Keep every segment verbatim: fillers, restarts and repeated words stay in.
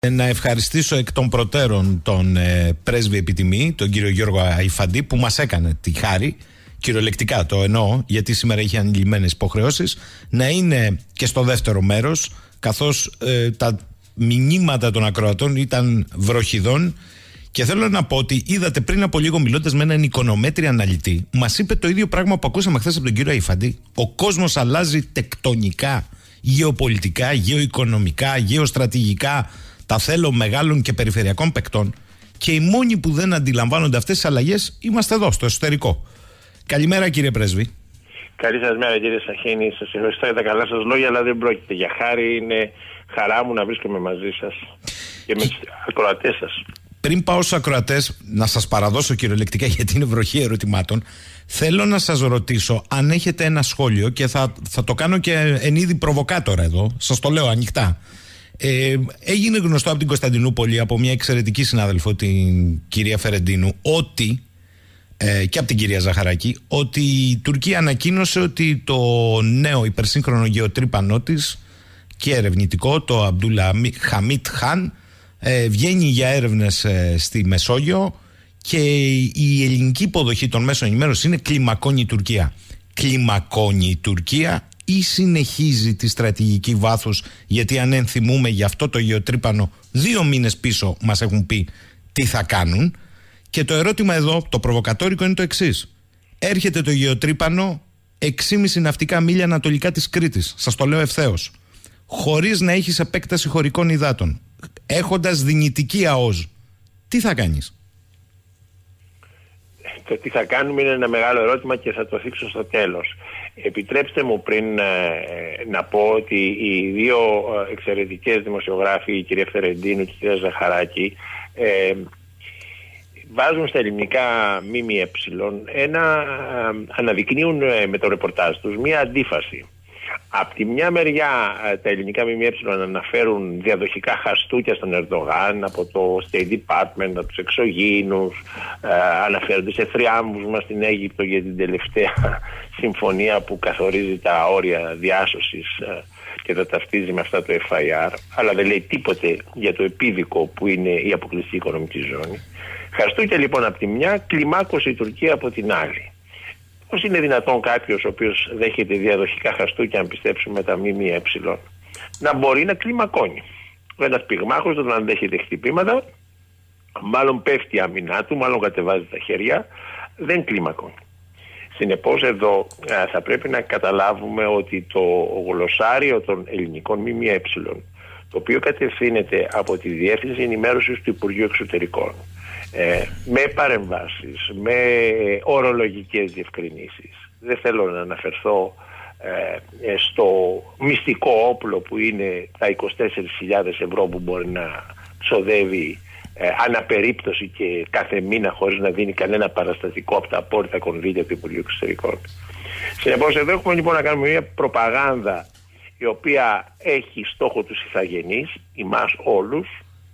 Να ευχαριστήσω εκ των προτέρων τον ε, πρέσβη επιτιμή, τον κύριο Γιώργο Αϊφαντή, που μας έκανε τη χάρη, κυριολεκτικά το εννοώ, γιατί σήμερα είχε ανηλυμένες υποχρεώσεις, να είναι και στο δεύτερο μέρος, καθώς ε, τα μηνύματα των ακροατών ήταν βροχιδών. Και θέλω να πω ότι είδατε πριν από λίγο, μιλώντας με έναν οικονομέτρη αναλυτή, μας είπε το ίδιο πράγμα που ακούσαμε χθες από τον κύριο Αϊφαντή. Ο κόσμος αλλάζει τεκτονικά, γεωπολιτικά, γεωοικονομικά, γεωστρατηγικά. Τα θέλω μεγάλων και περιφερειακών παικτών, και οι μόνοι που δεν αντιλαμβάνονται αυτές τις αλλαγές είμαστε εδώ, στο εσωτερικό. Καλημέρα, κύριε πρέσβη. Καλή σας μέρα, κύριε Σαχίνη. Σας ευχαριστώ για τα καλά σας λόγια, αλλά δεν πρόκειται για χάρη. Είναι χαρά μου να βρίσκομαι μαζί σας και με τους ακροατές σας. Πριν πάω στους ακροατές, να σας παραδώσω κυριολεκτικά, γιατί είναι βροχή ερωτημάτων, θέλω να σας ρωτήσω αν έχετε ένα σχόλιο, και θα, θα το κάνω και εν είδη προβοκάτορα εδώ, σας το λέω ανοιχτά. Ε, έγινε γνωστό από την Κωνσταντινούπολη, από μια εξαιρετική συνάδελφο, την κυρία Φερεντίνου, ότι ε, και από την κυρία Ζαχαράκη, ότι η Τουρκία ανακοίνωσε ότι το νέο υπερσύγχρονο γεωτρύπανό της και ερευνητικό, το Αμπτούλα Χαμίτ Χαν, ε, βγαίνει για έρευνες ε, στη Μεσόγειο, και η ελληνική υποδοχή των μέσων ενημέρωσης είναι κλιμακώνει η Τουρκία. Κλιμακώνει η Τουρκία ή συνεχίζει τη στρατηγική βάθους? Γιατί αν ενθυμούμε, για αυτό το γεωτρύπανο δύο μήνες πίσω μας έχουν πει τι θα κάνουν. Και το ερώτημα εδώ, το προβοκατόρικο, είναι το εξής. Έρχεται το γεωτρύπανο έξι κόμμα πέντε ναυτικά μίλια ανατολικά της Κρήτης, σας το λέω ευθέως, χωρίς να έχεις επέκταση χωρικών υδάτων, έχοντας δυνητική ΑΟΣ. Τι θα κάνεις? Το τι θα κάνουμε είναι ένα μεγάλο ερώτημα και θα το θίξω στο τέλος. Επιτρέψτε μου πριν ε, να πω ότι οι δύο εξαιρετικές δημοσιογράφοι, η κυρία Φερεντίνου και η κυρία Ζαχαράκη, ε, βάζουν στα ελληνικά ΜΜΕ ένα, ε, αναδεικνύουν ε, με το ρεπορτάζ τους μία αντίφαση. Από τη μια μεριά τα ελληνικά ΜΜΕ αναφέρουν διαδοχικά χαστούκια στον Ερντογάν από το State Department, από τους εξωγήινους, ε, αναφέρονται σε θριάμβους μας στην Αίγυπτο για την τελευταία συμφωνία που καθορίζει τα όρια διάσωσης ε, και τα ταυτίζει με αυτά το εφ άι αρ, αλλά δεν λέει τίποτε για το επίδικο που είναι η αποκλειστική οικονομική ζώνη. Χαστούκια λοιπόν από τη μια, κλιμάκωσε η Τουρκία από την άλλη. Πώς είναι δυνατόν κάποιος ο οποίος δέχεται διαδοχικά χαστούκια, αν πιστέψουμε τα ΜΜΕ, να μπορεί να κλιμακώνει? Ένας πυγμάχος δεν αντέχεται χτυπήματα, μάλλον πέφτει η αμυνά του, μάλλον κατεβάζει τα χέρια, δεν κλιμακώνει. Συνεπώς εδώ α, θα πρέπει να καταλάβουμε ότι το γλωσσάριο των ελληνικών ΜΜΕ, το οποίο κατευθύνεται από τη Διεύθυνση Ενημέρωσης του Υπουργείου Εξωτερικών, Ε, με παρεμβάσεις, με ορολογικές διευκρινήσεις. Δεν θέλω να αναφερθώ ε, στο μυστικό όπλο που είναι τα είκοσι τέσσερις χιλιάδες ευρώ που μπορεί να ξοδεύει ε, αναπερίπτωση και κάθε μήνα χωρίς να δίνει κανένα παραστατικό από τα απόρριτα κονδύλια του Υπουργείου Εξωτερικών. Συνεπώς εδώ έχουμε λοιπόν να κάνουμε μια προπαγάνδα η οποία έχει στόχο τους ηθαγενείς, εμάς όλους,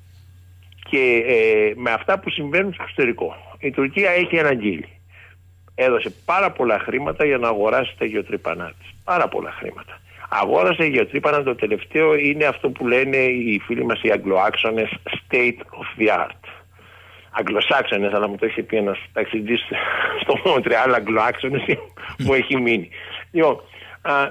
και ε, με αυτά που συμβαίνουν στο εξωτερικό. Η Τουρκία έχει αναγγείλει. Έδωσε πάρα πολλά χρήματα για να αγοράσει τα γεωτρύπανά της. Πάρα πολλά χρήματα. Αγόρασε γεωτρύπανα, το τελευταίο είναι αυτό που λένε οι φίλοι μας οι Αγγλοάξονες state of the art. Αγγλοσάξονες, αλλά μου το είχε πει ένας ταξιτζής στο Μοντρεάλ, Αγγλοάξονες, μου έχει μείνει. Λοιπόν, α,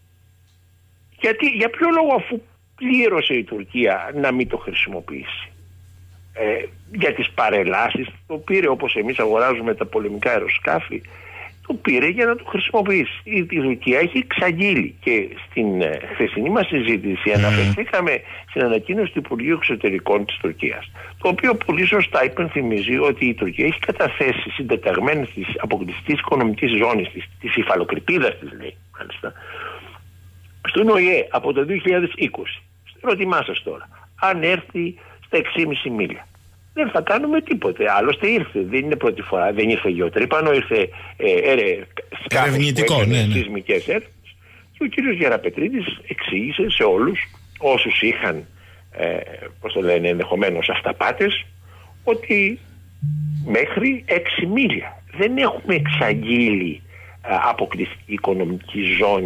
γιατί, για ποιο λόγο, αφού πλήρωσε η Τουρκία, να μην το χρησιμοποιήσει? Ε, για τις παρελάσεις το πήρε, όπως εμείς αγοράζουμε τα πολεμικά αεροσκάφη, το πήρε για να το χρησιμοποιήσει. Η, η Τουρκία έχει εξαγγείλει, και στην ε, χθεσινή μας συζήτηση mm. αναφερθήκαμε στην ανακοίνωση του Υπουργείου Εξωτερικών της Τουρκίας, το οποίο πολύ σωστά υπενθυμίζει ότι η Τουρκία έχει καταθέσει συντεταγμένες της αποκλειστικής οικονομικής ζώνης της, της υφαλοκρηπίδας της, λέει μάλιστα, στον ΟΗΕ από το δύο χιλιάδες είκοσι. Ερώτημά σας τώρα, αν έρθει στα έξι κόμμα πέντε μίλια, δεν θα κάνουμε τίποτε. Άλλωστε ήρθε, δεν είναι πρώτη φορά, δεν ήρθε γεωτρύπανο, ήρθε ε, ε, ερευνητικό, ναι, ναι. σεισμικές έρευνες. Και ο κύριος Γεραπετρίδης εξήγησε σε όλους όσους είχαν ε, πώς το λένε, ενδεχομένως αυταπάτες, ότι μέχρι έξι μίλια δεν έχουμε εξαγγείλει ε, αποκλειστική οικονομική ζώνη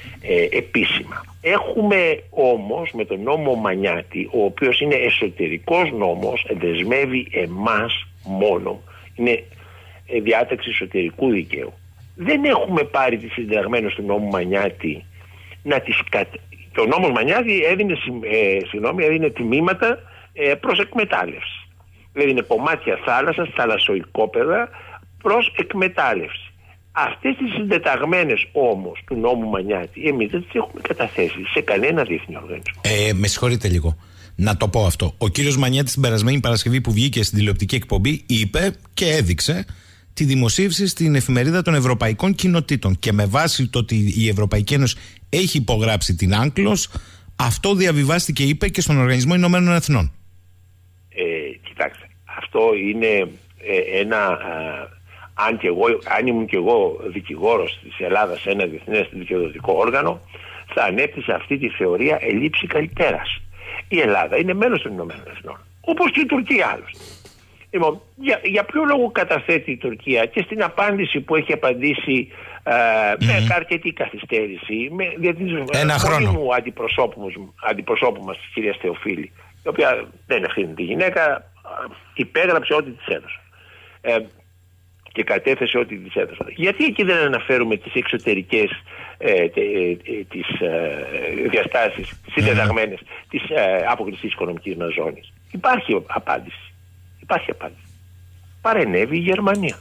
ε, επίσημα. Έχουμε όμως με τον νόμο Μανιάτη, ο οποίος είναι εσωτερικός νόμος, δεσμεύει εμάς μόνο, είναι διάταξη εσωτερικού δικαίου. Δεν έχουμε πάρει τις συνταγμένες του νόμου Μανιάτη να τις κατα... Το νόμος Μανιάτη έδινε, ε, συγγνώμη, έδινε τιμήματα ε, προς εκμετάλλευση. Έδινε κομμάτια θάλασσας, θαλασσοϊκόπεδα προς εκμετάλλευση. Αυτές τις συντεταγμένες όμως του νόμου Μανιάτη εμείς δεν τις έχουμε καταθέσει σε κανένα διεθνή οργανισμό. Ε, με συγχωρείτε λίγο. Να το πω αυτό. Ο κύριος Μανιάτης την περασμένη Παρασκευή που βγήκε στην τηλεοπτική εκπομπή είπε και έδειξε τη δημοσίευση στην εφημερίδα των Ευρωπαϊκών Κοινοτήτων. Και με βάση το ότι η Ευρωπαϊκή Ένωση έχει υπογράψει την Άγκλος, αυτό διαβιβάστηκε, είπε, και στον Οργανισμό Ηνωμένων Εθνών. Ε, κοιτάξτε, αυτό είναι ε, ένα... Α, αν, και εγώ, αν ήμουν και εγώ δικηγόρος της Ελλάδας σε ένα διεθνές δικαιοδοτικό όργανο, θα ανέπτυσε αυτή τη θεωρία ελήψη καλυτέρας. Η Ελλάδα είναι μέλος των Ηνωμένων Εθνών, όπως και η Τουρκία άλλωστε. Λοιπόν, για, για ποιο λόγο καταθέτει η Τουρκία, και στην απάντηση που έχει απαντήσει ε, mm-hmm. με αρκετή καθυστέρηση, με, για την ένα χρόνο μου αντιπροσώπου, αντιπροσώπου μας, της κυρίας Θεοφίλη, η οποία δεν ευθύνει τη γυναίκα, υπέγραψε ό,τι της έδωσε. Ε, και κατέθεσε ό,τι της έδωσε. Γιατί εκεί δεν αναφέρουμε τις εξωτερικές ε, ε, ε, τις, ε, διαστάσεις συντεταγμένες mm-hmm. της ε, αποκλειστικής οικονομικής μας ζώνης? Υπάρχει απάντηση. Υπάρχει απάντηση. Παρενέβη η Γερμανία.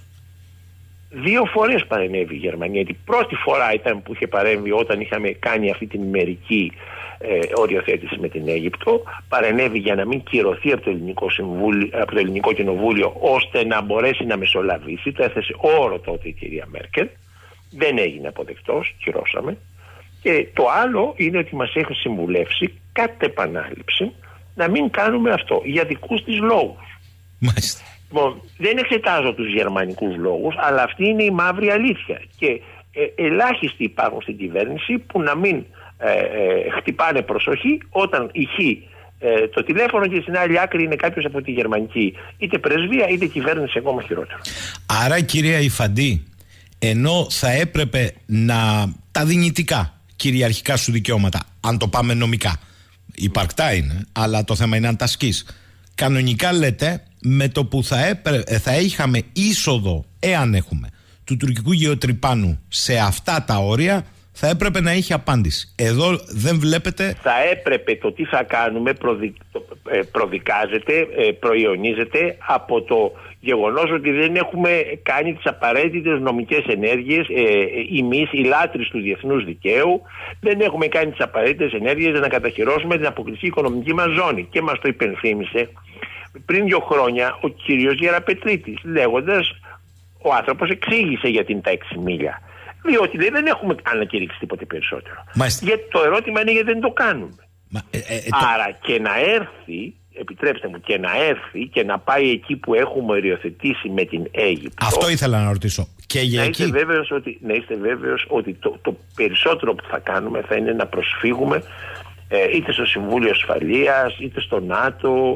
Δύο φορές παρενέβη η Γερμανία. Την πρώτη φορά ήταν που είχε παρέμβει όταν είχαμε κάνει αυτή την μερική ε, οριοθέτηση με την Αίγυπτο. Παρενέβη για να μην κυρωθεί από το Ελληνικό, Συμβούλιο, από το Ελληνικό Κοινοβούλιο, ώστε να μπορέσει να μεσολαβήσει. Το έθεσε όρο τότε η κυρία Μέρκελ. Δεν έγινε αποδεκτός, κυρώσαμε. Και το άλλο είναι ότι μας έχει συμβουλεύσει κατ' επανάληψη να μην κάνουμε αυτό για δικούς της λόγους. Μάλιστα. Λοιπόν, δεν εξετάζω τους γερμανικούς λόγους, αλλά αυτή είναι η μαύρη αλήθεια. Και ε, ελάχιστοι υπάρχουν στην κυβέρνηση που να μην ε, ε, χτυπάνε προσοχή όταν ηχεί ε, το τηλέφωνο και στην άλλη άκρη είναι κάποιος από τη γερμανική είτε πρεσβεία είτε κυβέρνηση, ακόμα χειρότερο. Άρα, κυρία Υφαντή, ενώ θα έπρεπε να τα δυνητικά κυριαρχικά σου δικαιώματα, αν το πάμε νομικά, υπαρκτά είναι, αλλά το θέμα είναι αν τα ασκείς. Κανονικά λέτε, με το που θα, έπρε, θα είχαμε είσοδο, εάν έχουμε, του τουρκικού γεωτρυπάνου σε αυτά τα όρια, θα έπρεπε να έχει απάντηση. Εδώ δεν βλέπετε... Θα έπρεπε το τι θα κάνουμε προδι, προδικάζεται, προϊονίζεται από το γεγονός ότι δεν έχουμε κάνει τις απαραίτητες νομικές ενέργειες, εμείς οι λάτρεις του διεθνούς δικαίου, δεν έχουμε κάνει τις απαραίτητες ενέργειες για να καταχειρώσουμε την αποκλειστική οικονομική μας ζώνη. Και μας το υπενθύμησε πριν δύο χρόνια ο κύριος Γεραπετρίτης, λέγοντας, ο άνθρωπος εξήγησε γιατί είναι τα έξι μίλια. Διότι δεν έχουμε ανακηρύξει τίποτε περισσότερο. Μάλιστα. Γιατί το ερώτημα είναι γιατί δεν το κάνουμε. Μα, ε, ε, ε, Άρα το... και να έρθει, επιτρέψτε μου, και να έρθει και να πάει εκεί που έχουμε οριοθετήσει με την Αίγυπτο. Αυτό ήθελα να ρωτήσω. Και για να, εκεί... είστε βέβαιος ότι, να είστε βέβαιος ότι το, το περισσότερο που θα κάνουμε θα είναι να προσφύγουμε ε, είτε στο Συμβούλιο Ασφαλείας, είτε στο ΝΑΤΟ,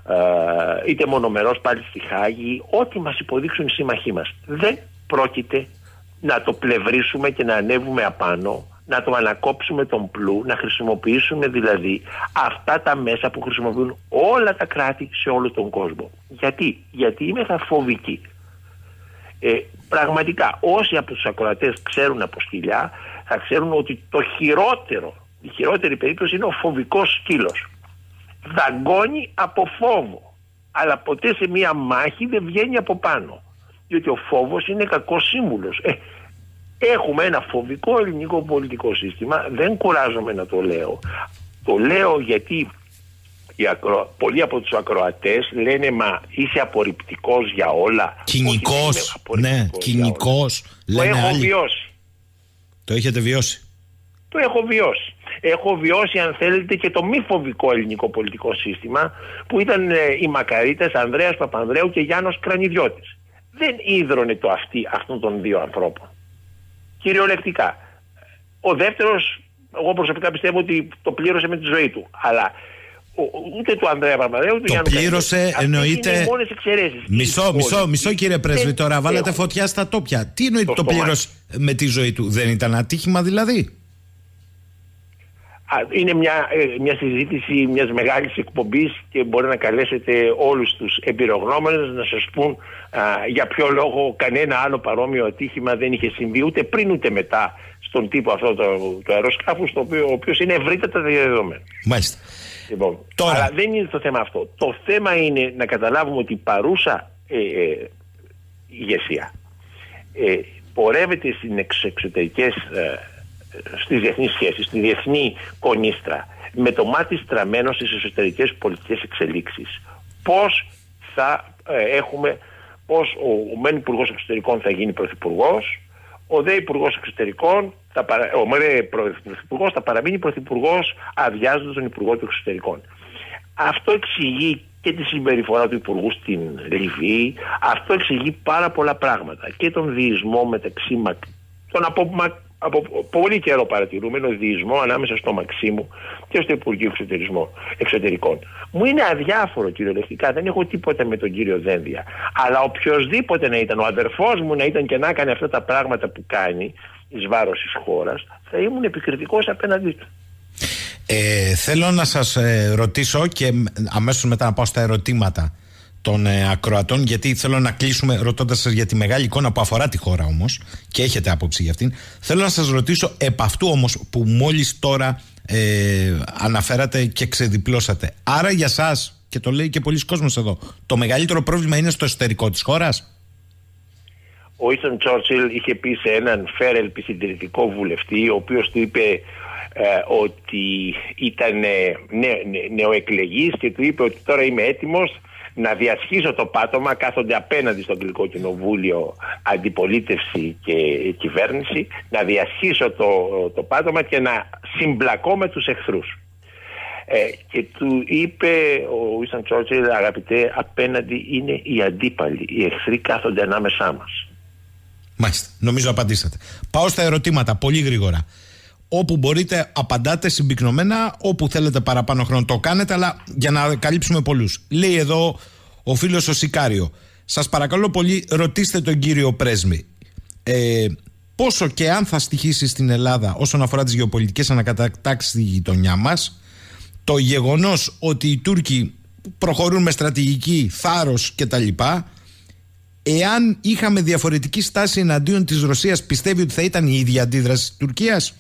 ε, είτε μονομερώς πάλι στη Χάγη, ό,τι μας υποδείξουν οι σύμμαχοί μας. Δεν πρόκειται να το πλευρίσουμε και να ανέβουμε απάνω, να το ανακόψουμε τον πλού, να χρησιμοποιήσουμε δηλαδή αυτά τα μέσα που χρησιμοποιούν όλα τα κράτη σε όλο τον κόσμο. Γιατί, Γιατί είμαι θα φοβική. Ε, πραγματικά όσοι από τους ακροατές ξέρουν από σκυλιά θα ξέρουν ότι το χειρότερο, η χειρότερη περίπτωση είναι ο φοβικός σκύλος. Δαγκώνει από φόβο, αλλά ποτέ σε μία μάχη δεν βγαίνει από πάνω. Διότι ο φόβος είναι κακός σύμβουλος. Ε, έχουμε ένα φοβικό ελληνικό πολιτικό σύστημα, δεν κουράζομαι να το λέω. Το λέω γιατί οι ακρο... πολλοί από τους ακροατές λένε μα είσαι απορριπτικός για όλα. Κοινικός, ναι, κοινικός. Το έχω άλλοι. βιώσει. Το έχετε βιώσει. Το έχω βιώσει. Έχω βιώσει, αν θέλετε, και το μη φοβικό ελληνικό πολιτικό σύστημα που ήταν ε, οι Μακαρίτες, Ανδρέας Παπανδρέου και Γιάννος Κρανιδιώτης. Δεν ίδρωνε το αυτή αυτών των δύο ανθρώπων. Κυριολεκτικά. Ο δεύτερος, εγώ προσωπικά πιστεύω ότι το πλήρωσε με τη ζωή του. Αλλά ο, ούτε του Ανδρέα Παπανδρέου, ούτε του Γιάννου Κρανιδιώτη. Το πλήρωσε, εννοείται. Είναι οι μόνες εξαιρέσεις. Μισό, μισό, μισό κύριε Πρέσβη, τώρα βάλατε φωτιά στα τόπια. Τι εννοείται το, το πλήρωσε με τη ζωή του? Δεν ήταν ατύχημα δηλαδή? είναι μια, μια συζήτηση μιας μεγάλης εκπομπής και μπορεί να καλέσετε όλους τους εμπειρογνώμονες να σας πούν α, για ποιο λόγο κανένα άλλο παρόμοιο ατύχημα δεν είχε συμβεί ούτε πριν ούτε μετά στον τύπο αυτό το, το αεροσκάφου, το οποίο, ο οποίος είναι ευρύτατα διαδεδομένο. Μάλιστα. Λοιπόν, Τώρα... αλλά δεν είναι το θέμα αυτό. Το θέμα είναι να καταλάβουμε ότι η παρούσα ε, ε, ηγεσία ε, πορεύεται στις εξωτερικές ε, στις διεθνείς σχέσεις, στη διεθνή κονίστρα, με το μάτι στραμμένο στις εσωτερικές πολιτικές εξελίξεις. Πώς θα ε, έχουμε, πώς ο, ο μεν υπουργός εξωτερικών θα γίνει πρωθυπουργός, ο δε υπουργός εξωτερικών, θα παρα, ο μεν πρωθυπουργός θα παραμείνει πρωθυπουργός αδειάζοντας τον υπουργό του εξωτερικών. Αυτό εξηγεί και τη συμπεριφορά του υπουργού στην Λιβύη, αυτό εξηγεί πάρα πολλά πράγματα και τον διεισμό μεταξύ τον από από πολύ καιρό παρατηρούμενο διεισμό ανάμεσα στο Μαξίμου και στο Υπουργείο Εξωτερικών. Μου είναι αδιάφορο κυριολεκτικά, δεν έχω τίποτα με τον κύριο Δένδια. Αλλά οποιοδήποτε να ήταν, ο αδερφός μου να ήταν και να έκανε αυτά τα πράγματα που κάνει εις βάρος της χώρας, θα ήμουν επικριτικός απέναντί του. Ε, θέλω να σας ε, ρωτήσω και αμέσως μετά να πάω στα ερωτήματα των ε, ακροατών, γιατί θέλω να κλείσουμε ρωτώντας σας για τη μεγάλη εικόνα που αφορά τη χώρα όμως και έχετε άποψη για αυτήν. Θέλω να σας ρωτήσω επ' αυτού όμως που μόλις τώρα ε, αναφέρατε και ξεδιπλώσατε. Άρα για σας, και το λέει και πολλοί κόσμος εδώ, το μεγαλύτερο πρόβλημα είναι στο εσωτερικό της χώρας? Ο Winston Churchill είχε πει σε έναν φέρελπι συντηρητικό βουλευτή, ο οποίος του είπε ε, ότι ήταν νε, νε, νεοεκλεγής και του είπε ότι τώρα είμαι έτοιμος να διασχίσω το πάτωμα, κάθονται απέναντι στο Αγγλικό Κοινοβούλιο αντιπολίτευση και κυβέρνηση, να διασχίσω το, το πάτωμα και να συμπλακώ με τους εχθρούς. Ε, και του είπε ο Winston Churchill, αγαπητέ, απέναντι είναι οι αντίπαλοι, οι εχθροί κάθονται ανάμεσά μας. Μάλιστα, νομίζω απαντήσατε. Πάω στα ερωτήματα πολύ γρήγορα. Όπου μπορείτε απαντάτε συμπυκνωμένα, όπου θέλετε παραπάνω χρόνο το κάνετε, αλλά για να καλύψουμε πολλούς. Λέει εδώ ο φίλος ο Σικάριο, σας παρακαλώ πολύ ρωτήστε τον κύριο πρέσβη ε, πόσο και αν θα στοιχήσει στην Ελλάδα όσον αφορά τις γεωπολιτικές ανακατατάξεις στη γειτονιά μας το γεγονός ότι οι Τούρκοι προχωρούν με στρατηγική, θάρρος κτλ. Εάν είχαμε διαφορετική στάση εναντίον της Ρωσίας, πιστεύει ότι θα ήταν η ίδια αντίδραση της Τουρκίας?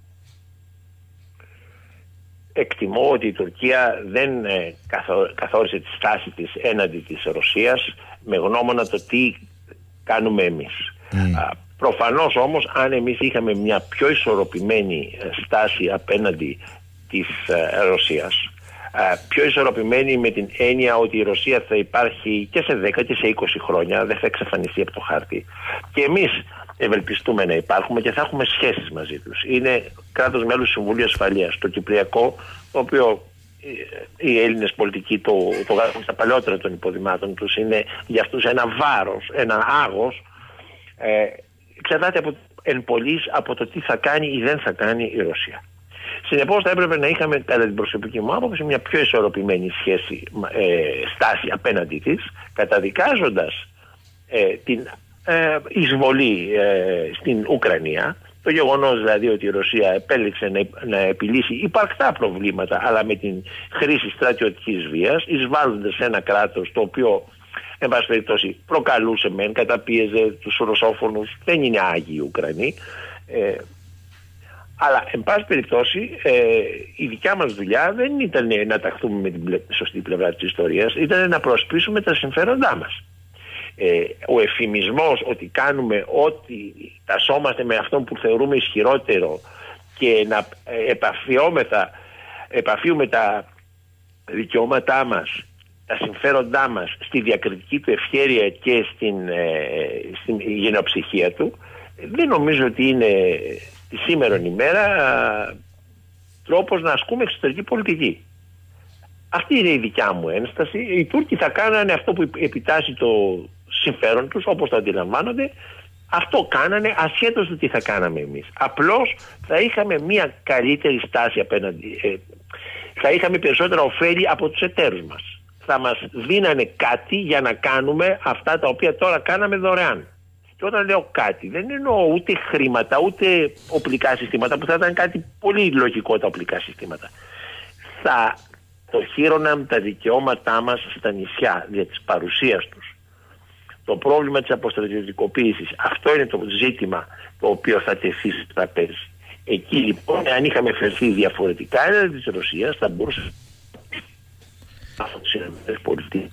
Εκτιμώ ότι η Τουρκία δεν ε, καθο, καθόρισε τη στάση της έναντι της Ρωσίας με γνώμονα το τι κάνουμε εμείς. Mm. Α, προφανώς όμως, αν εμείς είχαμε μια πιο ισορροπημένη στάση απέναντι της ε, Ρωσίας, α, πιο ισορροπημένη με την έννοια ότι η Ρωσία θα υπάρχει και σε δέκα και σε είκοσι χρόνια, δεν θα εξαφανιστεί από το χάρτη, και εμείς ευελπιστούμε να υπάρχουμε και θα έχουμε σχέσεις μαζί τους. Είναι κράτος μέλους του Συμβουλίου Ασφαλείας. Το Κυπριακό, το οποίο οι Έλληνες πολιτικοί το, το γράφουν στα παλαιότερα των υποδημάτων τους, είναι για αυτούς ένα βάρος, ένα άγος, ε, εξαρτάται από, εν πολλοίς από το τι θα κάνει ή δεν θα κάνει η Ρωσία. Συνεπώς θα έπρεπε να είχαμε, κατά την προσωπική μου άποψη, μια πιο ισορροπημένη σχέση, ε, στάση απέναντί της, καταδικάζοντας ε, την Ε, εισβολή ε, στην Ουκρανία, το γεγονός δηλαδή ότι η Ρωσία επέλεξε να, να επιλύσει υπαρκτά προβλήματα, αλλά με την χρήση στρατιωτικής βίας, εισβάλλοντας σε ένα κράτος το οποίο εν πάση περιπτώσει προκαλούσε μεν, καταπίεζε τους ρωσόφωνους, δεν είναι άγιοι οι Ουκρανοί, ε, αλλά εν πάση περιπτώσει ε, η δικιά μας δουλειά δεν ήταν να ταχθούμε με την πλε, σωστή πλευρά της ιστορίας, ήταν να προσπίσουμε τα συμφέροντά μας. Ε, ο εφημισμός ότι κάνουμε ό,τι τασόμαστε με αυτόν που θεωρούμε ισχυρότερο και να επαφιόμεθα, επαφιούμε τα δικαιώματά μας, τα συμφέροντά μας στη διακριτική του ευχέρεια και στην, ε, στην γενοψυχία του, δεν νομίζω ότι είναι τη σήμερον ημέρα τρόπος να ασκούμε εξωτερική πολιτική. Αυτή είναι η δικιά μου ένσταση. Οι Τούρκοι θα κάνανε αυτό που επιτάσσει το συμφέρον τους, όπως το αντιλαμβάνονται. Αυτό κάνανε ασχέτως του τι θα κάναμε εμείς. Απλώς θα είχαμε μια καλύτερη στάση απέναντι, ε, θα είχαμε περισσότερα ωφέλη από τους εταίρους μας. Θα μας δίνανε κάτι για να κάνουμε αυτά τα οποία τώρα κάναμε δωρεάν. Και όταν λέω κάτι, δεν εννοώ ούτε χρήματα, ούτε οπλικά συστήματα, που θα ήταν κάτι πολύ λογικό τα οπλικά συστήματα. Θα οχύρωναν τα δικαιώματά μας στα νησιά δια της παρουσίας τους. Το πρόβλημα της αποστρατιωτικοποίησης, αυτό είναι το ζήτημα το οποίο θα τεθεί στο τραπέζι. Εκεί λοιπόν, αν είχαμε φερθεί διαφορετικά έναντι της Ρωσίας, θα μπορούσε από τις ΗΠΑ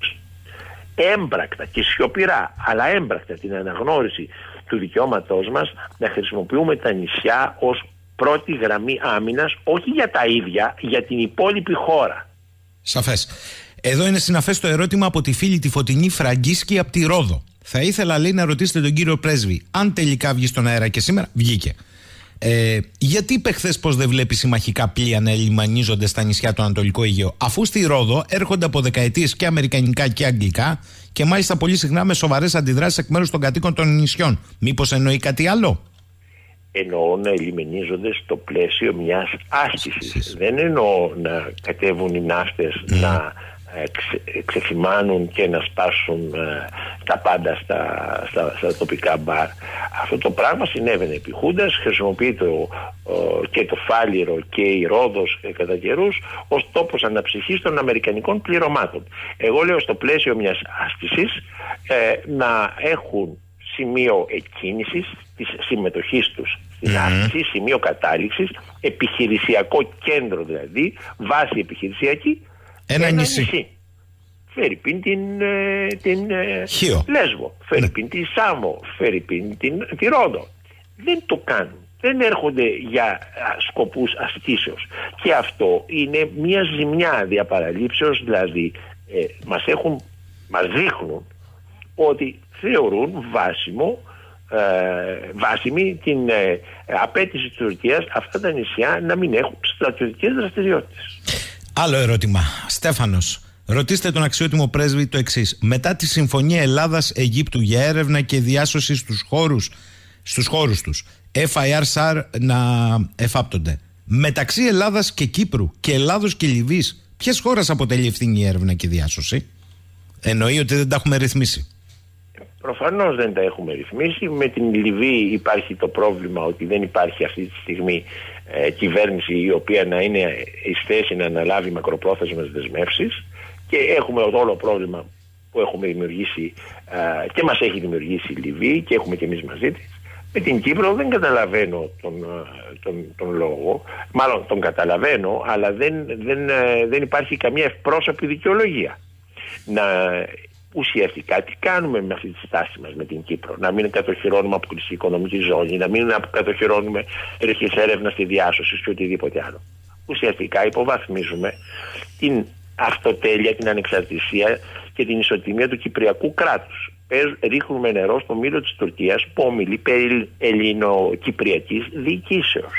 έμπρακτα και σιωπηρά, αλλά έμπρακτα, την αναγνώριση του δικαιώματός μας να χρησιμοποιούμε τα νησιά ως πρώτη γραμμή άμυνας, όχι για τα ίδια, για την υπόλοιπη χώρα. Σαφές. Εδώ είναι συναφές το ερώτημα από τη φίλη τη Φωτεινή Φραγκίσκη από τη Ρόδο. Θα ήθελα, λέει, να ρωτήσετε τον κύριο πρέσβη, αν τελικά βγει στον αέρα, και σήμερα βγήκε. Ε, γιατί είπε χθες πως δεν βλέπει συμμαχικά πλοία να ελιμανίζονται στα νησιά του Ανατολικού Αιγαίου, αφού στη Ρόδο έρχονται από δεκαετίες και αμερικανικά και αγγλικά και μάλιστα πολύ συχνά με σοβαρές αντιδράσεις εκ μέρους των κατοίκων των νησιών? Μήπως εννοεί κάτι άλλο? Εννοώ να ελιμενίζονται στο πλαίσιο μιας άσκησης. Δεν εννοώ να κατέβουν οι ναύτες mm. να ξε, ξεφυμάνουν και να σπάσουν ε, τα πάντα στα, στα, στα τοπικά μπαρ. Αυτό το πράγμα συνέβαινε επί Χούντας, χρησιμοποιεί το, ε, και το Φάληρο και η Ρόδος ε, κατά καιρούς ως τόπος αναψυχής των αμερικανικών πληρωμάτων. Εγώ λέω στο πλαίσιο μιας άσκησης ε, να έχουν σημείο εκκίνησης της συμμετοχής τους στην mm-hmm. άσκηση, σημείο κατάληξης, επιχειρησιακό κέντρο δηλαδή, βάση επιχειρησιακή, ένα, ένα νησί. νησί. Φερρυπίν την, την Λέσβο, Φερρυπίν mm. τη Σάμο, Φερρυπίν την τη Ρόδο. Δεν το κάνουν. Δεν έρχονται για σκοπούς ασκήσεως. Και αυτό είναι μια ζημιά διαπαραλήψεως, δηλαδή ε, μας, έχουν, μας δείχνουν ότι θεωρούν βάσιμο, ε, βάσιμη την ε, απέτηση της Τουρκίας αυτά τα νησιά να μην έχουν στρατιωτικές δραστηριότητες. Άλλο ερώτημα. Στέφανος, ρωτήστε τον αξιότιμο πρέσβη το εξής. Μετά τη Συμφωνία Ελλάδας-Αιγύπτου για έρευνα και διάσωση στους χώρους, στους χώρους τους, εφ άι αρ σαρ να εφάπτονται, μεταξύ Ελλάδας και Κύπρου και Ελλάδος και Λιβύης, ποιες χώρες αποτελεί ευθύνη η έρευνα και η διάσωση? Εννοεί ότι δεν τα έχουμε ρυθμίσει. Προφανώς δεν τα έχουμε ρυθμίσει. Με την Λιβύη υπάρχει το πρόβλημα ότι δεν υπάρχει αυτή τη στιγμή ε, κυβέρνηση η οποία να είναι εις θέση να αναλάβει μακροπρόθεσμες δεσμεύσεις, και έχουμε όλο πρόβλημα που έχουμε δημιουργήσει ε, και μας έχει δημιουργήσει η Λιβύη και έχουμε και εμείς μαζί της. Με την Κύπρο δεν καταλαβαίνω τον, τον, τον λόγο, μάλλον τον καταλαβαίνω, αλλά δεν, δεν, δεν υπάρχει καμία ευπρόσωπη δικαιολογία. Να ουσιαστικά τι κάνουμε με αυτή τη στάση μας με την Κύπρο? Να μην κατοχυρώνουμε αποκλειστική οικονομική ζώνη, να μην κατοχυρώνουμε περιοχές έρευνας και διάσωσης και οτιδήποτε άλλο. Ουσιαστικά υποβαθμίζουμε την αυτοτέλεια, την ανεξαρτησία και την ισοτιμία του κυπριακού κράτους. Ρίχνουμε νερό στο μήλο της Τουρκίας που ομιλεί περί ελληνοκυπριακής διοικήσεως.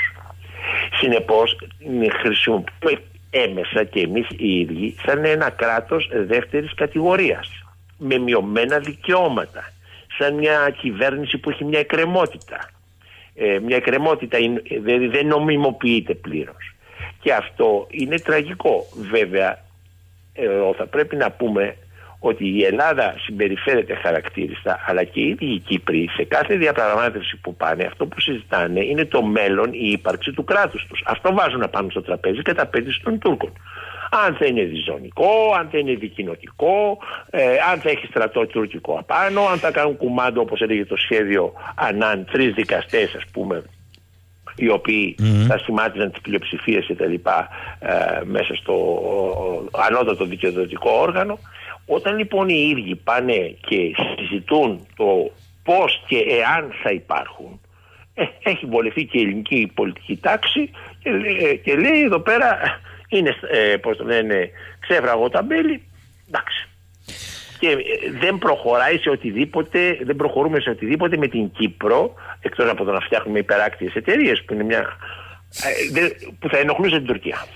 Συνεπώς χρησιμοποιούμε έμεσα και εμείς οι ίδιοι σαν ένα κράτος δεύτερης κατηγορίας, με μειωμένα δικαιώματα, σαν μια κυβέρνηση που έχει μια εκκρεμότητα. Ε, μια εκκρεμότητα δηλαδή δεν νομιμοποιείται πλήρως. Και αυτό είναι τραγικό. Βέβαια, ε, θα πρέπει να πούμε ότι η Ελλάδα συμπεριφέρεται χαρακτήριστα, αλλά και οι ίδιοι οι Κύπροι σε κάθε διαπραγμάτευση που πάνε, αυτό που συζητάνε είναι το μέλλον, η ύπαρξη του κράτους τους. Αυτό βάζουν να πάνω στο τραπέζι κατά απέτηση των Τούρκων. Αν θα είναι διζωνικό, αν θα είναι δικοινοτικό, ε, αν θα έχει στρατό τουρκικό απάνω, αν θα κάνουν κουμάντο, όπως έλεγε το σχέδιο Ανάν, τρεις δικαστές ας πούμε, οι οποίοι mm-hmm. θα σημάτιζαν τις πλειοψηφίες και τα λοιπά ε, μέσα στο ο, ανώτατο δικαιοδοτικό όργανο. Όταν λοιπόν οι ίδιοι πάνε και συζητούν το πώς και εάν θα υπάρχουν, ε, έχει βολευτεί και η ελληνική πολιτική τάξη και, ε, και λέει εδώ πέρα είναι, ε, πώς το λένε, ξέφραγο ταμπέλι, εντάξει. Και ε, δεν προχωράει σε οτιδήποτε, δεν προχωρούμε σε οτιδήποτε με την Κύπρο, εκτός από το να φτιάχνουμε υπεράκτιες εταιρείες που είναι μια, ε, που θα ενοχλούσε την Τουρκία.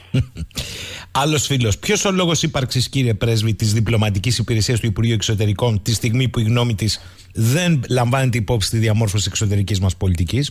Άλλος φίλος, ποιος ο λόγος ύπαρξης, κύριε πρέσβη, της διπλωματικής υπηρεσίας του Υπουργείου Εξωτερικών τη στιγμή που η γνώμη της δεν λαμβάνεται υπόψη στη διαμόρφωση εξωτερικής μας πολιτικής?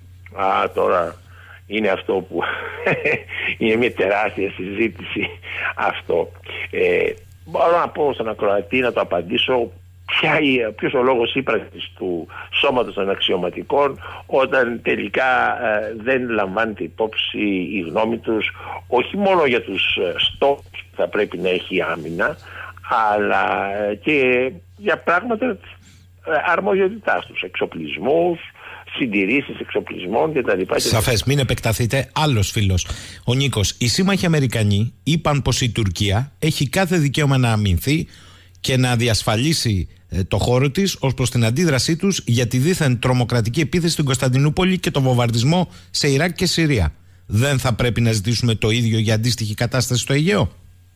Α, τώρα είναι αυτό που είναι μια τεράστια συζήτηση αυτό. Ε, μπορώ να πω στον ακροατή να το απαντήσω ποιος ο λόγος ύπαρξης του σώματος των αξιωματικών όταν τελικά ε, δεν λαμβάνεται υπόψη η γνώμη τους, όχι μόνο για τους στόχους που θα πρέπει να έχει η άμυνα, αλλά και για πράγματα αρμοδιότητάς τους, εξοπλισμούς, συντηρήσεις εξοπλισμών κτλ. Σαφές, μην επεκταθείτε. Άλλος φίλος, ο Νίκος. Οι σύμμαχοι Αμερικανοί είπαν πως η Τουρκία έχει κάθε δικαίωμα να αμυνθεί και να διασφαλίσει ε, το χώρο της ως προς την αντίδρασή τους για τη δίθεν τρομοκρατική επίθεση στην Κωνσταντινούπολη και το βομβαρδισμό σε Ιράκ και Συρία. Δεν θα πρέπει να ζητήσουμε το ίδιο για αντίστοιχη κατάσταση στο Αιγαίο?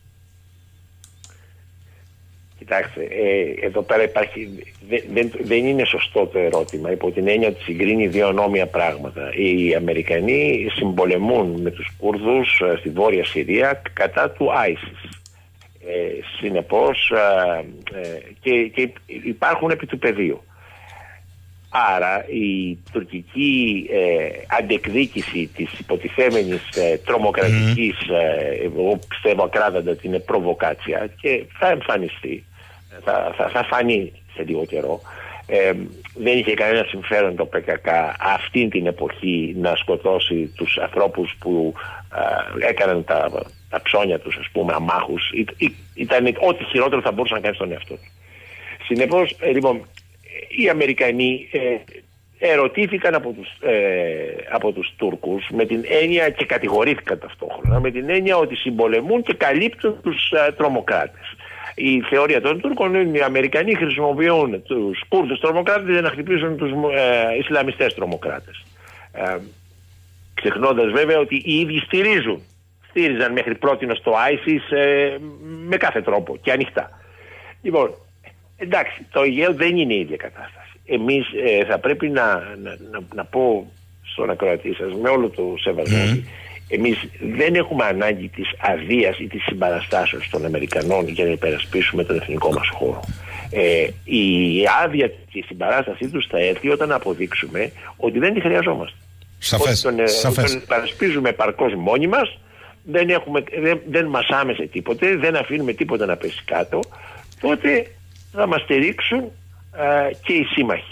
Κοιτάξτε, ε, εδώ πέρα υπάρχει, δεν, δεν, δεν είναι σωστό το ερώτημα, υπό την έννοια ότι συγκρίνει δύο νόμια πράγματα. Οι Αμερικανοί συμπολεμούν με τους Κούρδους ε, στη Βόρεια Συρία κατά του άισις. Ε, συνεπώς ε, ε, και, και υπάρχουν επί του πεδίου. Άρα η τουρκική ε, αντεκδίκηση της υποτιθέμενης ε, τρομοκρατικής, ε, εγώ πιστεύω ακράδαντα ότι είναι προβοκάτσια και θα εμφανιστεί, θα, θα, θα φανεί σε λίγο καιρό. Ε, δεν είχε κανένα συμφέρον το ΠΚΚ αυτή την εποχή να σκοτώσει τους ανθρώπους που ε, έκαναν τα, τα ψώνια τους, ας πούμε, αμάχους. Ή, ή, ήταν ό,τι χειρότερο θα μπορούσε να κάνει στον εαυτό του. Συνεπώς, ε, λοιπόν, οι Αμερικανοί ε, ερωτήθηκαν από τους, ε, από τους Τούρκους με την έννοια, και κατηγορήθηκαν ταυτόχρονα, με την έννοια ότι συμπολεμούν και καλύπτουν τους ε, τρομοκράτες. Η θεωρία των Τούρκων είναι ότι οι Αμερικανοί χρησιμοποιούν τους Κούρδους τρομοκράτες για να χτυπήσουν τους ε, Ισλαμιστές τρομοκράτες. Ε, ξεχνώντας βέβαια ότι οι ίδιοι στηρίζουν, στήριζαν μέχρι πρότινος το άισις ε, με κάθε τρόπο και ανοιχτά. Λοιπόν, εντάξει, το Αιγαίο δεν είναι η ίδια κατάσταση. Εμείς ε, θα πρέπει να, να, να, να πω στον ακροατή σας, με όλο το σεβασμό, mm. εμείς δεν έχουμε ανάγκη της αδείας ή της συμπαραστάσεως των Αμερικανών για να υπερασπίσουμε τον εθνικό μας χώρο. Ε, η άδεια και η συμπαράστασή τους θα έρθει όταν αποδείξουμε ότι δεν τη χρειαζόμαστε. Σαφές. Ότι τον, Σαφές. τον υπερασπίζουμε επαρκώς μόνοι μας, δεν, έχουμε, δεν, δεν μασάμε σε τίποτε, δεν αφήνουμε τίποτα να πέσει κάτω, τότε θα μας στηρίξουν α, και οι σύμμαχοι.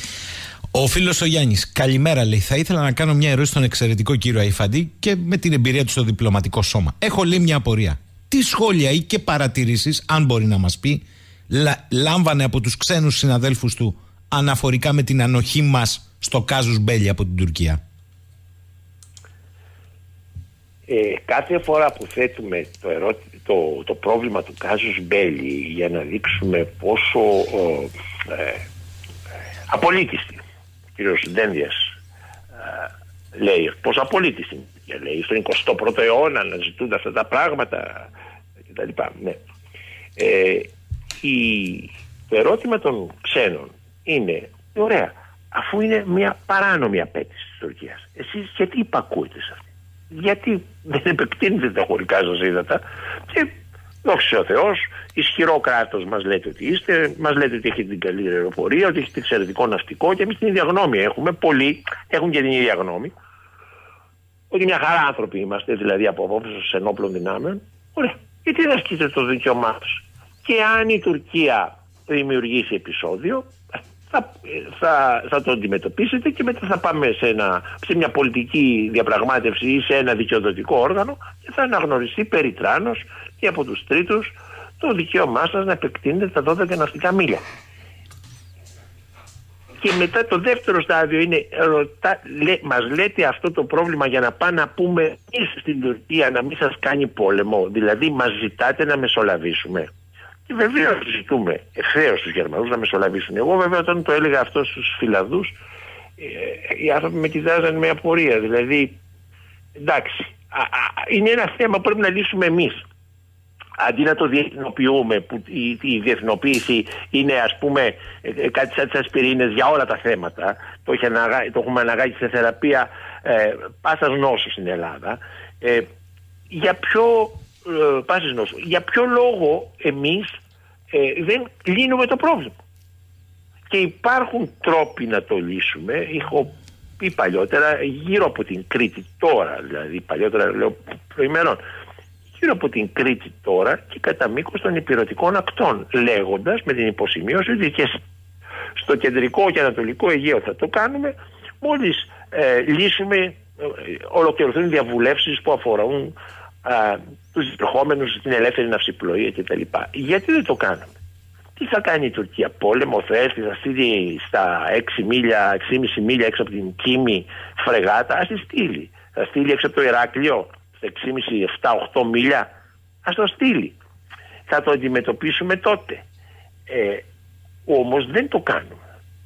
Ο φίλος ο Γιάννης, καλημέρα, λέει. Θα ήθελα να κάνω μια ερώτηση στον εξαιρετικό κύριο Αϊφαντή και με την εμπειρία του στο διπλωματικό σώμα. Έχω, λέει, μια απορία. Τι σχόλια ή και παρατηρήσεις, αν μπορεί να μας πει, λα, λάμβανε από τους ξένους συναδέλφους του αναφορικά με την ανοχή μας στο κάζους μπέλι από την Τουρκία? Ε, κάθε φορά που θέτουμε το, ερώ... το, το πρόβλημα του κάζους μπέλι για να δείξουμε πόσο ε, ε, απολύτιστη, ο κύριος Δένδιας ε, λέει πόσο απολύτιστη είναι, λέει, στον εικοστό πρώτο αιώνα να ζητούνται αυτά τα πράγματα κτλ. Ναι. Ε, η, το ερώτημα των ξένων είναι, ωραία, αφού είναι μια παράνομη απέτηση της Τουρκίας, εσείς γιατί υπακούετε σε αυτή? Γιατί δεν επεκτείνετε τα χωρικά σας ύδατα? Και δόξα ο Θεός, ισχυρό κράτος μας λέτε ότι είστε, μας λέτε ότι έχετε την καλή αεροπορία, ότι έχετε εξαιρετικό ναυτικό, και εμείς την ίδια γνώμη έχουμε. Πολλοί έχουν και την ίδια γνώμη, ότι μια χαρά άνθρωποι είμαστε, δηλαδή από απόψεως ενόπλων δυνάμεων. Ωραία, γιατί δεν ασκείτε το δικαίωμά τους? Και αν η Τουρκία δημιουργήσει επεισόδιο, Θα, θα, θα το αντιμετωπίσετε και μετά θα πάμε σε, ένα, σε μια πολιτική διαπραγμάτευση ή σε ένα δικαιοδοτικό όργανο και θα αναγνωριστεί περιτράνως και από τους τρίτους το δικαίωμά σας να επεκτείνετε τα δώδεκα ναυτικά μίλια. Και μετά το δεύτερο στάδιο είναι, ρωτά, λέ, μας λέτε αυτό το πρόβλημα για να πάμε να πούμε εμείς στην Τουρκία να μην σας κάνει πόλεμο, δηλαδή μας ζητάτε να μεσολαβήσουμε. Και βεβαίως ζητούμε ευθέως τους Γερμανούς να μεσολαβήσουν. Εγώ βέβαια όταν το έλεγα αυτό στους Φιλαδούς, ε, οι άνθρωποι με κοιτάζαν με απορία. Δηλαδή, εντάξει, α, α, είναι ένα θέμα που πρέπει να λύσουμε εμείς. Αντί να το διεθνοποιούμε, που η, η διεθνοποίηση είναι, ας πούμε, ε, κάτι σαν τις ασπιρίνες για όλα τα θέματα. Το, έχει αναγά, το έχουμε αναγάγει σε θεραπεία ε, πάσας νόσου στην Ελλάδα. Ε, για ποιο... πάσης νόσου. Για ποιο λόγο εμείς ε, δεν λύνουμε το πρόβλημα? Και υπάρχουν τρόποι να το λύσουμε. Έχω πει παλιότερα, γύρω από την Κρήτη τώρα, δηλαδή παλιότερα λέω προημερών, γύρω από την Κρήτη τώρα και κατά μήκος των ηπειρωτικών ακτών, λέγοντας με την υποσημείωση ότι και στο κεντρικό και ανατολικό Αιγαίο θα το κάνουμε μόλις ε, λύσουμε, ε, ολοκληρωθούν διαβουλεύσεις που αφορούν ε, τους ερχόμενους στην ελεύθερη ναυσιπλοεία κτλ. Γιατί δεν το κάνουμε? Τι θα κάνει η Τουρκία? Πόλεμο θα έρθει, θα στείλει στα έξι μίλια, έξι κόμμα πέντε μίλια έξω από την Κίμη φρεγάτα? Ας τη στείλει. Θα στείλει έξω από το Ηράκλειο στα έξι κόμμα πέντε, επτά, οκτώ μίλια? Ας το στείλει. Θα το αντιμετωπίσουμε τότε. Ε, όμως δεν το κάνουμε.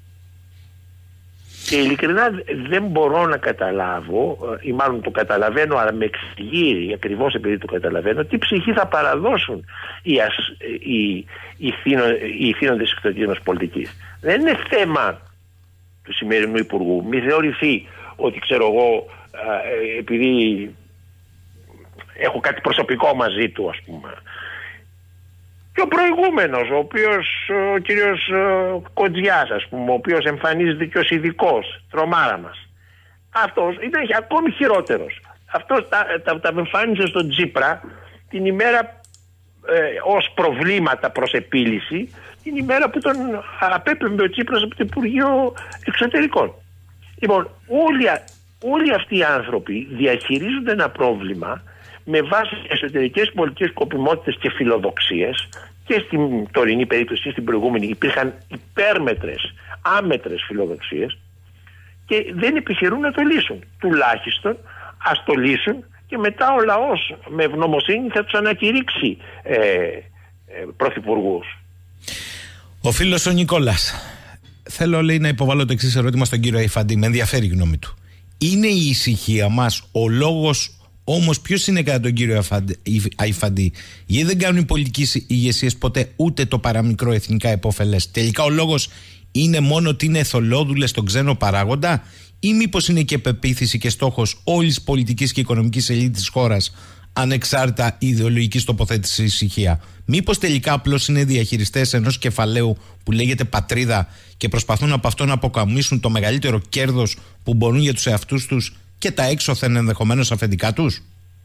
Και ειλικρινά δεν μπορώ να καταλάβω, ή μάλλον το καταλαβαίνω, αλλά με εξηγεί ακριβώς επειδή το καταλαβαίνω, τι ψυχή θα παραδώσουν οι, ας, οι, οι, θύνο, οι θύνοντες εξωτερικής πολιτικής. Δεν είναι θέμα του σημερινού Υπουργού. Μη θεωρηθεί ότι, ξέρω εγώ, επειδή έχω κάτι προσωπικό μαζί του, ας πούμε. Και ο προηγούμενος, ο οποίος, ο κύριος Κοντζιάς, ας πούμε, ο οποίος εμφανίζεται και ως ειδικός, τρομάρα μας. Αυτός ήταν ακόμη χειρότερος. Αυτός τα, τα, τα εμφάνιζε στον Τσίπρα την ημέρα ε, ως προβλήματα προς επίλυση, την ημέρα που τον απέπεμπε ο Τσίπρας από το Υπουργείο Εξωτερικών. Λοιπόν, όλοι, όλοι αυτοί οι άνθρωποι διαχειρίζονται ένα πρόβλημα με βάση εσωτερικές πολιτικές σκοπιμότητες και φιλοδοξίες, και στην τωρινή περίπτωση και στην προηγούμενη υπήρχαν υπέρμετρες, άμετρες φιλοδοξίες, και δεν επιχειρούν να το λύσουν. Τουλάχιστον ας το λύσουν και μετά ο λαός με ευγνωμοσύνη θα τους ανακηρύξει ε, ε, πρωθυπουργούς. Ο φίλος ο Νικόλας, θέλω, λέει, να υποβάλω το εξής ερώτημα στον κύριο Αϊφαντή, με ενδιαφέρει η γνώμη του. Είναι η ησυχία μας ο λόγος? Όμως ποιος είναι κατά τον κύριο Αϊφαντή? Γιατί δεν κάνουν οι πολιτικές ηγεσίες ποτέ ούτε το παραμικρό εθνικά επωφελές? Τελικά ο λόγος είναι μόνο ότι είναι εθολόδουλες στον ξένο παράγοντα, ή μήπως είναι και πεποίθηση και στόχος όλης της πολιτικής και οικονομικής ελίτ της χώρας, ανεξάρτητα ιδεολογικής τοποθέτησης ησυχία? Μήπως τελικά απλώς είναι διαχειριστές ενός κεφαλαίου που λέγεται πατρίδα και προσπαθούν από αυτό να αποκαμίσουν το μεγαλύτερο κέρδος που μπορούν για τους εαυτούς τους και τα έξωθεν ενδεχομένως αφεντικά τους?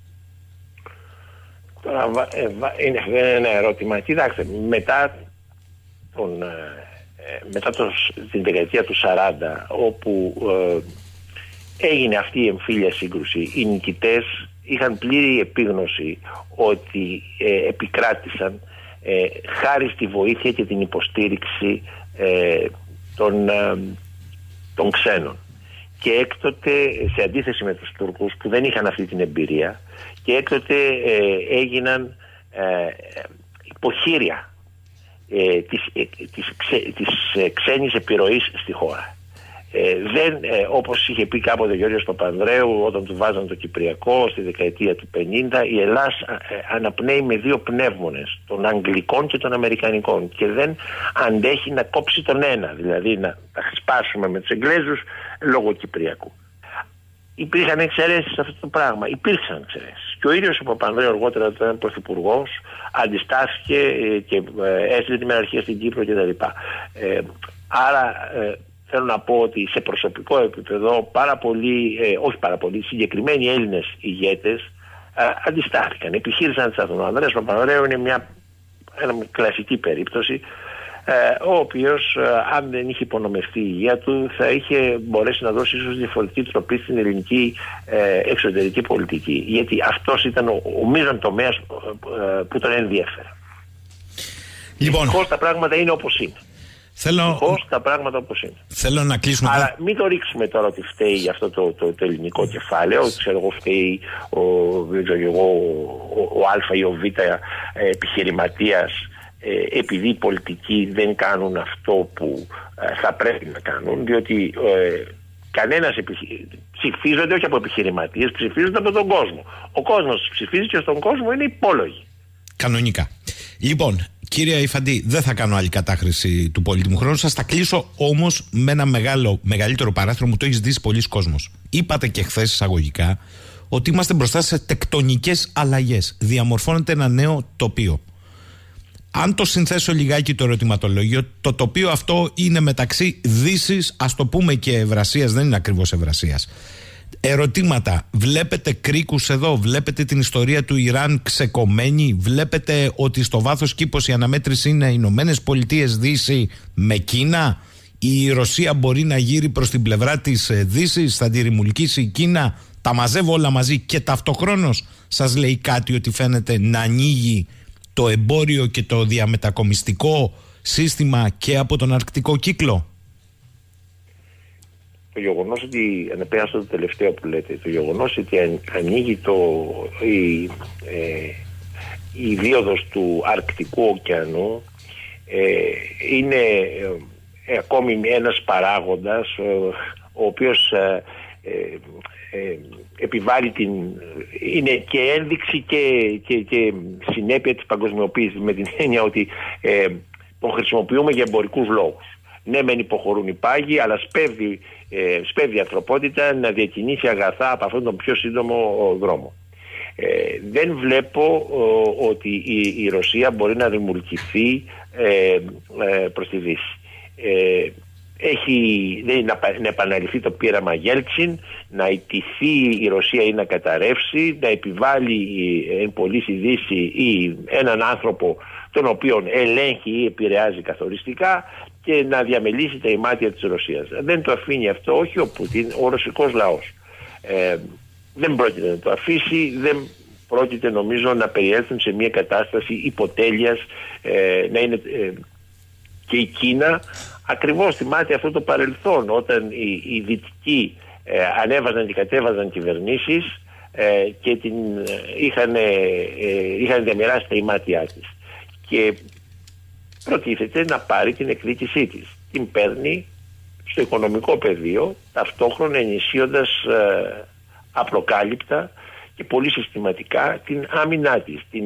Τώρα είναι ένα ερώτημα. Κοιτάξτε, μετά, τον, μετά το, την δεκαετία του σαράντα, όπου ε, έγινε αυτή η εμφύλια σύγκρουση, οι νικητές είχαν πλήρη επίγνωση ότι ε, επικράτησαν ε, χάρη στη βοήθεια και την υποστήριξη ε, των, ε, των ξένων. Και έκτοτε, σε αντίθεση με τους Τούρκους που δεν είχαν αυτή την εμπειρία, και έκτοτε ε, έγιναν ε, υποχείρια ε, της, ε, της, ξε, της ε, ξένης επιρροής στη χώρα. Ε, δεν, ε, όπως είχε πει κάποτε ο Γιώργος Παπανδρέου όταν του βάζαν το Κυπριακό στη δεκαετία του πενήντα, η Ελλάδα ε, αναπνέει με δύο πνεύμονες, των Αγγλικών και των Αμερικανικών, και δεν αντέχει να κόψει τον ένα, δηλαδή να τα σπάσουμε με τους Εγγλέζους λόγω Κυπριακού. Υπήρχαν εξαιρέσεις σε αυτό το πράγμα, υπήρξαν εξαιρέσεις. Και ο ίδιος ο Παπανδρέου αργότερα, όταν ήταν πρωθυπουργός, αντιστάθηκε ε, και ε, έστειλε τη μεραρχία στην Κύπρο κτλ. Ε, άρα ε, θέλω να πω ότι σε προσωπικό επίπεδο πάρα πολλοί, ε, όχι πάρα πολλοί, συγκεκριμένοι Έλληνες ηγέτες ε, αντιστάθηκαν, επιχείρησαν να αντισταθούν. Ο Ανδρέας Παπανδρέου είναι μια, μια κλασική περίπτωση, ε, ο οποίος ε, αν δεν είχε υπονομευτεί η υγεία του θα είχε μπορέσει να δώσει ίσως διαφορετική τροπή στην ελληνική ε, εξωτερική πολιτική, γιατί αυτός ήταν ο, ο μείζον τομέας ε, που τον ενδιέφερε. Λοιπόν, δυστυχώς τα πράγματα είναι όπως είναι. Θέλω... Πώς τα πράγματα όπως είναι. Θέλω να κλείσουμε. Αλλά μην το ρίξουμε τώρα ότι φταίει για αυτό το, το, το ελληνικό κεφάλαιο, ότι ξέρω εγώ φταίει ο, ο, ο, ο Α ή ο Β επιχειρηματίας ε, επειδή οι πολιτικοί δεν κάνουν αυτό που ε, θα πρέπει να κάνουν, διότι ε, κανένας επιχει... ψηφίζονται όχι από επιχειρηματίες, ψηφίζονται από τον κόσμο. Ο κόσμος ψηφίζει και στον κόσμο είναι υπόλογοι. Κανονικά. Λοιπόν, κύριε Αϊφαντή, δεν θα κάνω άλλη κατάχρηση του πολύτιμου χρόνου σας. Θα κλείσω όμως με ένα μεγάλο, μεγαλύτερο παράθυρο, μου το έχει ζητήσει πολλοί κόσμος. Είπατε και χθες εισαγωγικά ότι είμαστε μπροστά σε τεκτονικές αλλαγές. Διαμορφώνεται ένα νέο τοπίο. Αν το συνθέσω λιγάκι το ερωτηματολόγιο, το τοπίο αυτό είναι μεταξύ Δύσης, ας το πούμε, και Ευρασίας, δεν είναι ακριβώς Ευρασίας. Ερωτήματα. Βλέπετε κρίκους εδώ, βλέπετε την ιστορία του Ιράν ξεκομμένη, βλέπετε ότι στο βάθος κήπος η αναμέτρηση είναι Ηνωμένες Πολιτείες, Δύση με Κίνα. Η Ρωσία μπορεί να γύρει προς την πλευρά της Δύσης, θα τη ρημουλκίσει η Κίνα. Τα μαζεύω όλα μαζί και ταυτοχρόνως σας λέει κάτι ότι φαίνεται να ανοίγει το εμπόριο και το διαμετακομιστικό σύστημα και από τον αρκτικό κύκλο. Το γεγονός ότι, αναπέρασε το τελευταίο που λέτε, το γεγονός ότι ανοίγει το, η, ε, η δίωδος του Αρκτικού ωκεανού ε, είναι ε, ακόμη ένας παράγοντας ε, ο οποίος ε, ε, ε, επιβάλλει την... είναι και ένδειξη και, και, και συνέπεια της παγκοσμιοποίησης, με την έννοια ότι ε, το χρησιμοποιούμε για εμπορικούς λόγους. Ναι, μεν υποχωρούν οι πάγοι, αλλά σπέβδει, ε, σπέβδει η ανθρωπότητα να διακινήσει αγαθά από αυτόν τον πιο σύντομο δρόμο. Ε, δεν βλέπω ο, ότι η, η Ρωσία μπορεί να δημιουργηθεί ε, ε, προς τη Δύση. Ε, έχει δηλαδή, να, να επαναληφθεί το πείραμα Γέλτσιν, να ιτηθεί η Ρωσία ή να καταρρεύσει, να επιβάλλει εν πωλήσει η Δύση ή έναν άνθρωπο τον οποίον ελέγχει ή επηρεάζει καθοριστικά και να διαμελήσει τα ημάτια της Ρωσίας. Δεν το αφήνει αυτό, όχι ο Πούτιν, ο ρωσικός λαός. Ε, δεν πρόκειται να το αφήσει, δεν πρόκειται νομίζω να περιέλθουν σε μια κατάσταση υποτέλειας, ε, να είναι ε, και η Κίνα ακριβώς θυμάται αυτό το παρελθόν, όταν οι, οι δυτικοί ε, ανέβαζαν και κατέβαζαν κυβερνήσεις ε, και την ε, είχαν, ε, είχαν διαμοιράσει τα ημάτια της. Και προτίθεται να πάρει την εκδίκησή της. Την παίρνει στο οικονομικό πεδίο, ταυτόχρονα ενισχύοντας ε, απροκάλυπτα και πολύ συστηματικά την άμυνά της, την,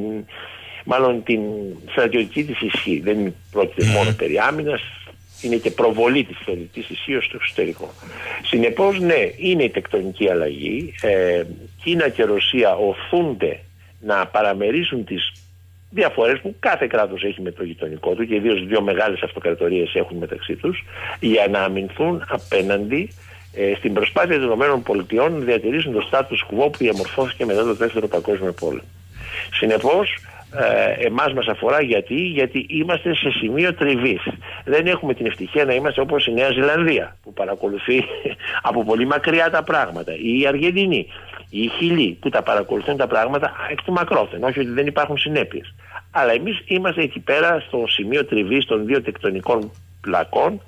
μάλλον την στρατιωτική της ισχύ. Δεν πρόκειται mm. μόνο περί άμυνας, είναι και προβολή της στρατιωτικής ισχύως στο εξωτερικό. Συνεπώς, ναι, είναι η τεκτονική αλλαγή. Ε, Κίνα και Ρωσία οθούνται να παραμερίσουν τις διαφορές που κάθε κράτος έχει με το γειτονικό του, και ιδίως δύο μεγάλες αυτοκρατορίες έχουν μεταξύ τους, για να αμυνθούν απέναντι ε, στην προσπάθεια των ΗΠΑ να διατηρήσουν το status quo που διαμορφώθηκε μετά το Δεύτερο Παγκόσμιο Πόλεμο. Συνεπώς, ε, εμάς μας αφορά γιατί, γιατί είμαστε σε σημείο τριβής. Δεν έχουμε την ευτυχία να είμαστε όπως η Νέα Ζηλανδία, που παρακολουθεί από πολύ μακριά τα πράγματα, ή η Αργεντινή, ή η Χιλή, που τα παρακολουθούν τα πράγματα εκ του μακρόθεν, όχι ότι δεν υπάρχουν συνέπειες. Αλλά εμείς είμαστε εκεί πέρα στο σημείο τριβής των δύο τεκτονικών πλακών.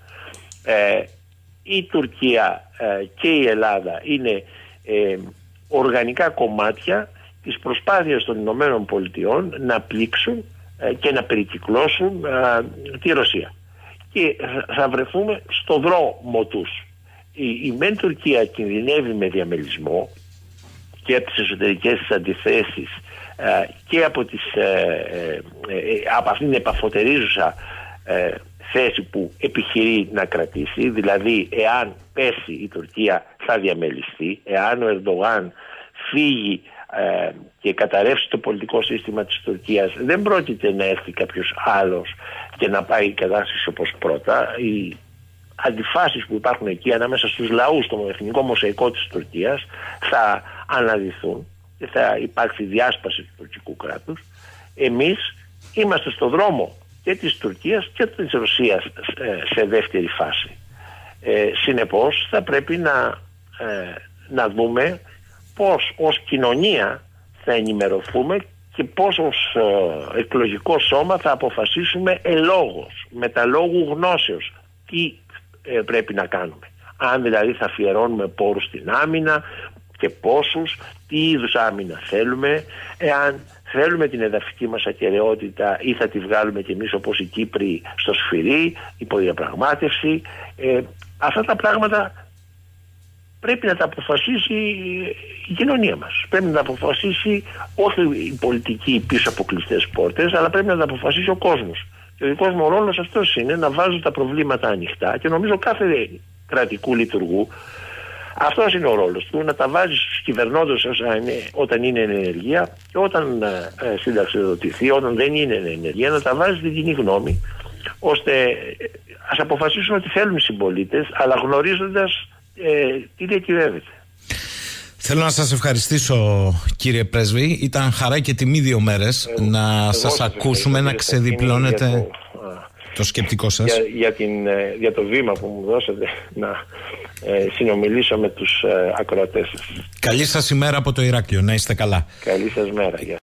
Ε, η Τουρκία ε, και η Ελλάδα είναι ε, οργανικά κομμάτια της προσπάθειας των Ηνωμένων Πολιτειών να πλήξουν ε, και να περικυκλώσουν ε, τη Ρωσία. Και θα βρεθούμε στο δρόμο τους. Η, η μεν Τουρκία κινδυνεύει με διαμελισμό και από τις εσωτερικές της αντιθέσεις ε, και από, τις, ε, ε, ε, από αυτήν την επαφωτερίζουσα ε, θέση που επιχειρεί να κρατήσει, δηλαδή εάν πέσει η Τουρκία θα διαμελιστεί, εάν ο Ερντογάν φύγει ε, και καταρρεύσει το πολιτικό σύστημα της Τουρκίας, δεν πρόκειται να έρθει κάποιος άλλος και να πάει η κατάσταση όπως πρώτα. Οι αντιφάσεις που υπάρχουν εκεί ανάμεσα στους λαούς, στο εθνικό μοσαϊκό της Τουρκίας, θα αναδυθούν και θα υπάρξει διάσπαση του τουρκικού κράτους. Εμείς είμαστε στο δρόμο και της Τουρκίας και της Ρωσίας σε δεύτερη φάση. Ε, συνεπώς θα πρέπει να, ε, να δούμε πώς ως κοινωνία θα ενημερωθούμε και πώς ως ε, εκλογικό σώμα θα αποφασίσουμε ελόγως, με τα λόγου γνώσεως, τι ε, πρέπει να κάνουμε. Αν δηλαδή θα αφιερώνουμε πόρους στην άμυνα και πόσους, τι είδους άμυνα θέλουμε, εάν θέλουμε την εδαφική μας ακεραιότητα ή θα τη βγάλουμε κι εμείς όπως οι Κύπροι στο σφυρί, υποδιαπραγμάτευση. Ε, αυτά τα πράγματα πρέπει να τα αποφασίσει η κοινωνία μας. Πρέπει να τα αποφασίσει όχι η πολιτική πίσω από κλειστές πόρτες, αλλά πρέπει να τα αποφασίσει ο κόσμος. Και ο δικός μου ρόλος αυτός είναι να βάζω τα προβλήματα ανοιχτά, και νομίζω κάθε κρατικού λειτουργού αυτός είναι ο ρόλος του, να τα βάζει στους κυβερνώντες όταν είναι εν ενεργεία, και όταν ε, συνταξιοδοτηθεί, όταν δεν είναι εν ενεργεία, να τα βάζει στην κοινή γνώμη, ώστε ας αποφασίσουν ότι θέλουν οι συμπολίτες, αλλά γνωρίζοντας ε, τι διακυβεύεται. Θέλω να σας ευχαριστήσω, κύριε Πρέσβη. Ήταν χαρά και τιμή δύο μέρες ε, να σας ακούσουμε, να ξεδιπλώνετε το, το σκεπτικό σας. Για, για, την, για το βήμα που μου δώσατε να ε, συνομιλήσω με τους ε, ακροατές σας. Καλή σας ημέρα από το Ηράκλειο. Να είστε καλά. Καλή σας μέρα. Γεια.